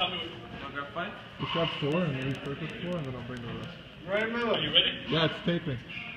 tell me what. I'll grab 5? Just grab 4 and maybe start with 4 and then I'll bring the rest. Right, Miller. Are you ready? Yeah, it's taping.